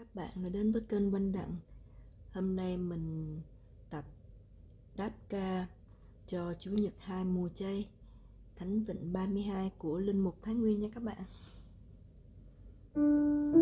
Các bạn đã đến với kênh Quanh Đặng. Hôm nay mình tập đáp ca cho Chủ nhật 2 mùa chay Thánh Vịnh 32 của Linh Mục Thái Nguyên nha các bạn.